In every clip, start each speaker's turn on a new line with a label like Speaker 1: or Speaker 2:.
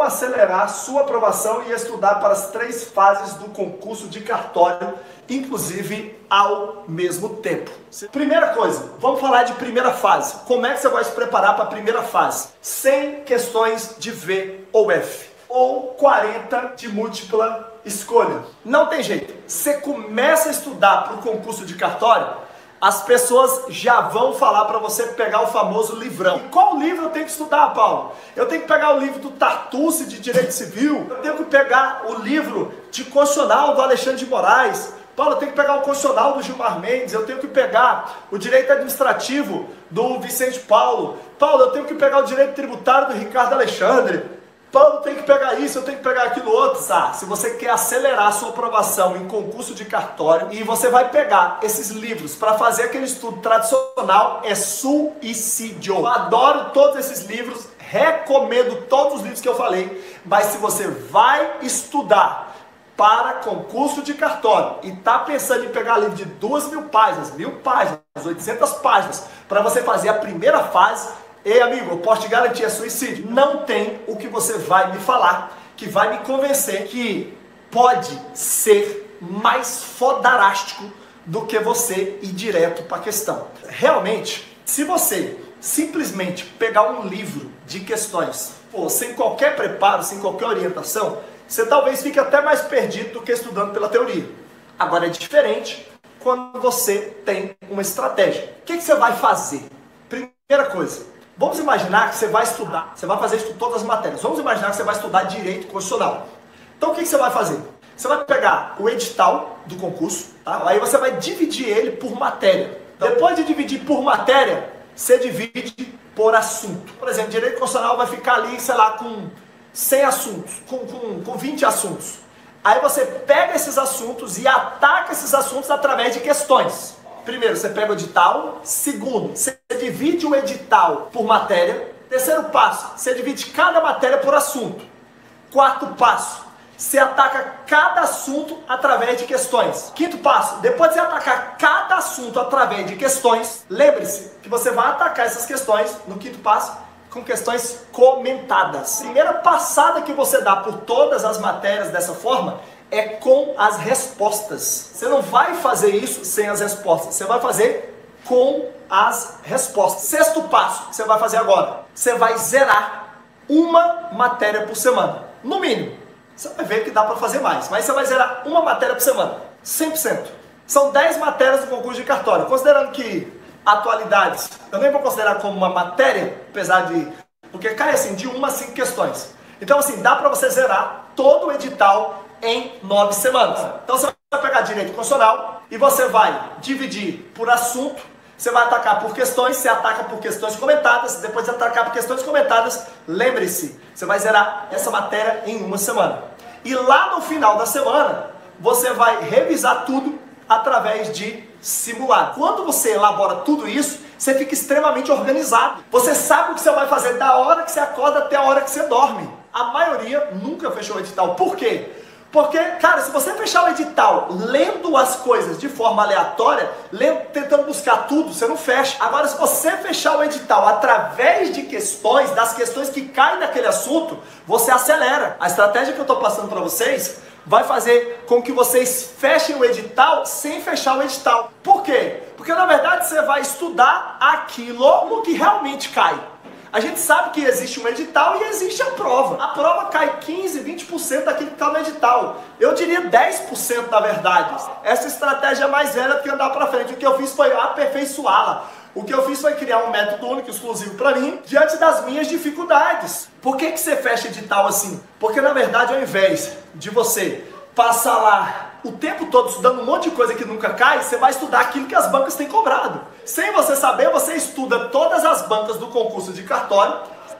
Speaker 1: acelerar sua aprovação e estudar para as 3 fases do concurso de cartório, inclusive ao mesmo tempo. Primeira coisa, vamos falar de primeira fase. Como é que você vai se preparar para a primeira fase? 100 questões de V ou F, ou 40 de múltipla escolha. Não tem jeito. Você começa a estudar para o concurso de cartório, as pessoas já vão falar para você pegar o famoso livrão. E qual livro eu tenho que estudar, Paulo? Eu tenho que pegar o livro do Tartucci de Direito Civil, eu tenho que pegar o livro de Constitucional do Alexandre de Moraes, Paulo, eu tenho que pegar o Constitucional do Gilmar Mendes, eu tenho que pegar o Direito Administrativo do Vicente Paulo, Paulo, eu tenho que pegar o Direito Tributário do Ricardo Alexandre, Paulo, tem que pegar isso, eu tenho que pegar aquilo outro. Se você quer acelerar a sua aprovação em concurso de cartório e você vai pegar esses livros para fazer aquele estudo tradicional, é suicídio. Eu adoro todos esses livros, recomendo todos os livros que eu falei, mas se você vai estudar para concurso de cartório e está pensando em pegar livro de 2.000 páginas, 1.000 páginas, 800 páginas, para você fazer a primeira fase, ei, amigo, eu posso te garantir, é suicídio. Não tem o que você vai me falar que vai me convencer que pode ser mais fodarástico do que você ir direto para a questão. Realmente, se você simplesmente pegar um livro de questões, sem qualquer preparo, sem qualquer orientação, você talvez fique até mais perdido do que estudando pela teoria. Agora é diferente quando você tem uma estratégia. O que você vai fazer? Primeira coisa, vamos imaginar que você vai estudar, você vai fazer isso com todas as matérias. Vamos imaginar que você vai estudar Direito Constitucional. Então o que você vai fazer? Você vai pegar o edital do concurso, tá? Aí você vai dividir ele por matéria. Então, depois de dividir por matéria, você divide por assunto. Por exemplo, Direito Constitucional vai ficar ali, sei lá, com 100 assuntos, com 20 assuntos. Aí você pega esses assuntos e ataca esses assuntos através de questões. Primeiro, você pega o edital. Segundo, você divide o edital por matéria. Terceiro passo, você divide cada matéria por assunto. Quarto passo, você ataca cada assunto através de questões. Quinto passo, depois de você atacar cada assunto através de questões, lembre-se que você vai atacar essas questões, no quinto passo, com questões comentadas. A primeira passada que você dá por todas as matérias dessa forma é com as respostas. Você não vai fazer isso sem as respostas, você vai fazer com as respostas. Sexto passo que você vai fazer agora, você vai zerar uma matéria por semana, no mínimo. Você vai ver que dá para fazer mais, mas você vai zerar uma matéria por semana, 100%. São 10 matérias do concurso de cartório, considerando que atualidades, eu nem vou considerar como uma matéria, apesar de, porque cai assim, de 1 a 5 questões. Então assim, dá para você zerar todo o edital em 9 semanas. Então você vai pegar Direito Constitucional e você vai dividir por assunto, você vai atacar por questões, você ataca por questões comentadas, depois de atacar por questões comentadas, lembre-se, você vai zerar essa matéria em 1 semana. E lá no final da semana, você vai revisar tudo através de simulado. Quando você elabora tudo isso, você fica extremamente organizado. Você sabe o que você vai fazer da hora que você acorda até a hora que você dorme. A maioria nunca fechou o edital. Por quê? Porque, cara, se você fechar o edital lendo as coisas de forma aleatória, tentando buscar tudo, você não fecha. Agora, se você fechar o edital através de questões, das questões que caem naquele assunto, você acelera. A estratégia que eu estou passando para vocês vai fazer com que vocês fechem o edital sem fechar o edital. Por quê? Porque, na verdade, você vai estudar aquilo no que realmente cai. A gente sabe que existe um edital e existe a prova. A prova cai 15, 20% daquilo que está no edital. Eu diria 10% na verdade. Essa estratégia é mais velha do que andar para frente. O que eu fiz foi aperfeiçoá-la. O que eu fiz foi criar um método único, exclusivo para mim, diante das minhas dificuldades. Por que você fecha edital assim? Porque na verdade, ao invés de você passar lá o tempo todo estudando um monte de coisa que nunca cai, você vai estudar aquilo que as bancas têm cobrado. Sem você saber, você estuda todas as bancas do concurso de cartório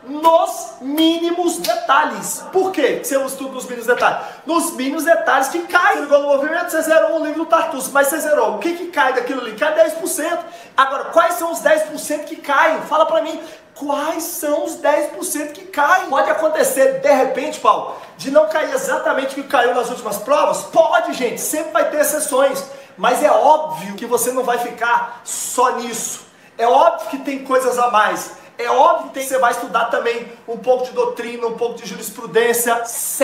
Speaker 1: nos mínimos detalhes. Por quê que você estuda nos mínimos detalhes? Nos mínimos detalhes que caem. Você ligou no movimento, você zerou um livro do Tartucci, mas você zerou. O que cai daquilo ali? Cai 10%. Agora, quais são os 10% que caem? Fala pra mim. Quais são os 10% que caem? Pode acontecer, de repente, Paulo, de não cair exatamente o que caiu nas últimas provas? Pode, gente, sempre vai ter exceções. Mas é óbvio que você não vai ficar só nisso. É óbvio que tem coisas a mais. É óbvio que você vai estudar também um pouco de doutrina, um pouco de jurisprudência.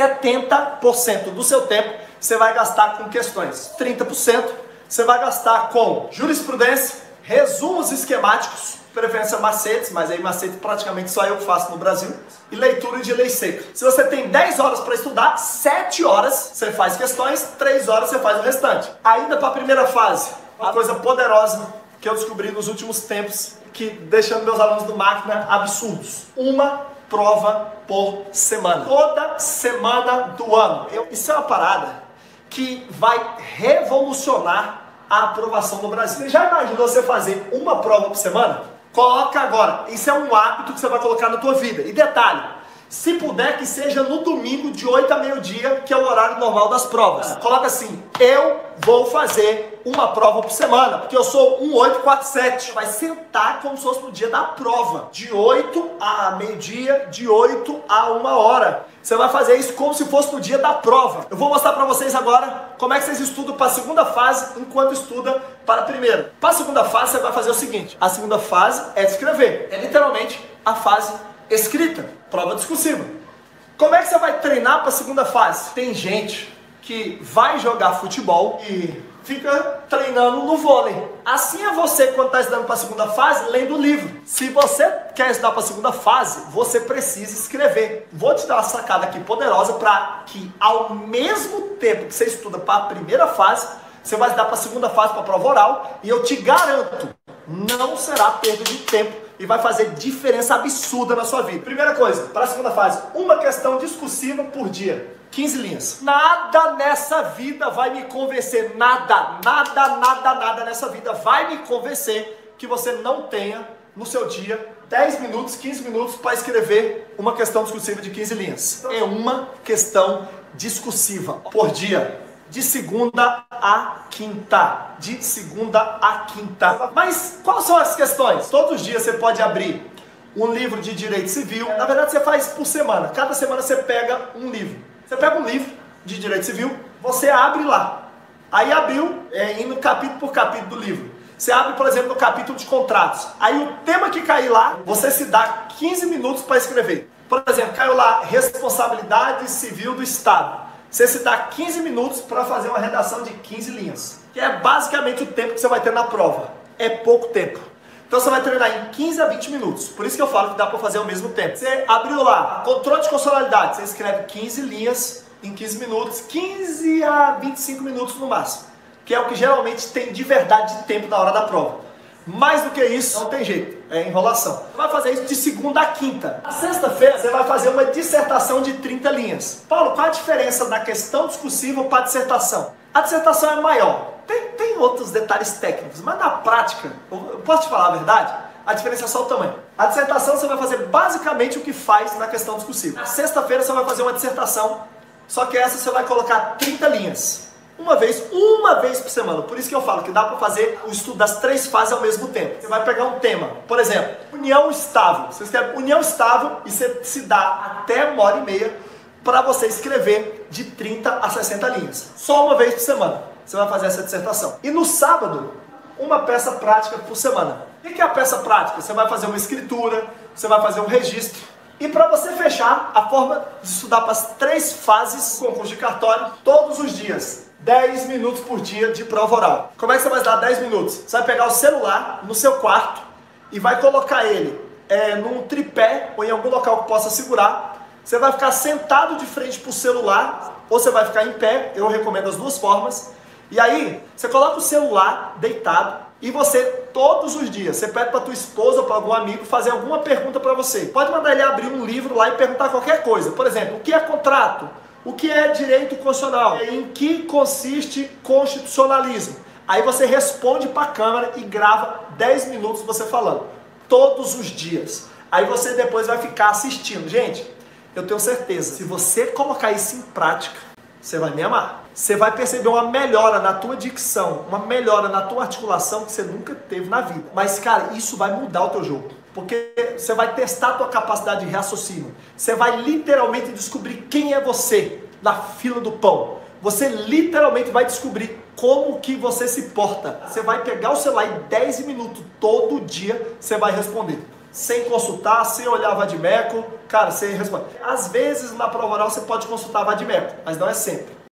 Speaker 1: 70% do seu tempo você vai gastar com questões. 30% você vai gastar com jurisprudência, resumos esquemáticos, preferência macetes, mas aí macete praticamente só eu que faço no Brasil, e leitura de lei seca. Se você tem 10 horas para estudar, 7 horas você faz questões, 3 horas você faz o restante. Ainda para a primeira fase, uma coisa poderosa que eu descobri nos últimos tempos, que deixando meus alunos do máquina absurdos. Uma prova por semana. Toda semana do ano. Isso é uma parada que vai revolucionar a aprovação no Brasil. Você já imaginou você fazer uma prova por semana? Coloca agora. Isso é um hábito que você vai colocar na tua vida. E detalhe, se puder que seja no domingo de 8 a meio-dia, que é o horário normal das provas. Coloca assim, eu vou fazer uma prova por semana, porque eu sou um 847. Vai sentar como se fosse no dia da prova. De 8 a meio-dia, de 8 a 1 hora. Você vai fazer isso como se fosse no dia da prova. Eu vou mostrar para vocês agora como é que vocês estudam para a segunda fase, enquanto estuda para a primeira. Para a segunda fase, você vai fazer o seguinte. A segunda fase é escrever. É literalmente a fase escrita, prova discursiva. Como é que você vai treinar para a segunda fase? Tem gente que vai jogar futebol e fica treinando no vôlei. Assim é você quando está estudando para a segunda fase, lendo o livro. Se você quer estudar para a segunda fase, você precisa escrever. Vou te dar uma sacada aqui poderosa para que ao mesmo tempo que você estuda para a primeira fase, você vai estudar para a segunda fase, para a prova oral, e eu te garanto, não será perda de tempo e vai fazer diferença absurda na sua vida. Primeira coisa, para a segunda fase, uma questão discursiva por dia. 15 linhas. Nada nessa vida vai me convencer, nada nessa vida vai me convencer que você não tenha no seu dia 10 minutos, 15 minutos para escrever uma questão discursiva de 15 linhas. É uma questão discursiva por dia. De segunda a quinta. De segunda a quinta. Mas quais são as questões? Todos os dias você pode abrir um livro de direito civil. Na verdade você faz por semana. Cada semana você pega um livro. Você pega um livro de direito civil, você abre lá. Aí abriu, indo capítulo por capítulo do livro. Você abre, por exemplo, no capítulo de contratos. Aí o tema que cair lá, você se dá 15 minutos para escrever. Por exemplo, caiu lá responsabilidade civil do Estado. Você se dá 15 minutos para fazer uma redação de 15 linhas. Que é basicamente o tempo que você vai ter na prova. É pouco tempo. Então você vai treinar em 15 a 20 minutos. Por isso que eu falo que dá para fazer ao mesmo tempo. Você abriu lá, controle de constitucionalidade. Você escreve 15 linhas em 15 minutos. 15 a 25 minutos no máximo. Que é o que geralmente tem de verdade de tempo na hora da prova. Mais do que isso, não tem jeito. É enrolação. Você vai fazer isso de segunda a quinta. Na sexta-feira, você vai fazer uma dissertação de 30 linhas. Paulo, qual a diferença da questão discursiva para a dissertação? A dissertação é maior. Tem outros detalhes técnicos, mas na prática, eu posso te falar a verdade? A diferença é só o tamanho. A dissertação você vai fazer basicamente o que faz na questão discursiva. Na sexta-feira você vai fazer uma dissertação, só que essa você vai colocar 30 linhas. Uma vez por semana. Por isso que eu falo que dá para fazer o estudo das 3 fases ao mesmo tempo. Você vai pegar um tema, por exemplo, união estável. Você escreve união estável e você se dá até 1h30 para você escrever de 30 a 60 linhas. Só uma vez por semana você vai fazer essa dissertação. E no sábado, uma peça prática por semana. O que é a peça prática? Você vai fazer uma escritura, você vai fazer um registro. E para você fechar, a forma de estudar para as 3 fases do concurso de cartório, todos os dias. 10 minutos por dia de prova oral. Como é que você vai dar 10 minutos? Você vai pegar o celular no seu quarto e vai colocar ele num tripé ou em algum local que possa segurar. Você vai ficar sentado de frente para o celular ou você vai ficar em pé. Eu recomendo as 2 formas. E aí, você coloca o celular deitado e você, todos os dias, você pede para tua esposa ou para algum amigo fazer alguma pergunta para você. Pode mandar ele abrir um livro lá e perguntar qualquer coisa. Por exemplo, o que é contrato? O que é direito constitucional? Em que consiste constitucionalismo? Aí você responde para a câmera e grava 10 minutos você falando. Todos os dias. Aí você depois vai ficar assistindo. Gente, eu tenho certeza, se você colocar isso em prática, você vai me amar. Você vai perceber uma melhora na tua dicção, uma melhora na tua articulação que você nunca teve na vida. Mas, cara, isso vai mudar o teu jogo. Porque você vai testar a tua capacidade de raciocínio. Você vai literalmente descobrir quem é você na fila do pão. Você literalmente vai descobrir como que você se porta. Você vai pegar o celular em 10 minutos todo dia, você vai responder. sem consultar, sem olhar vadimeco, cara, você responde. Às vezes na prova oral você pode consultar vadimeco, mas não é sempre.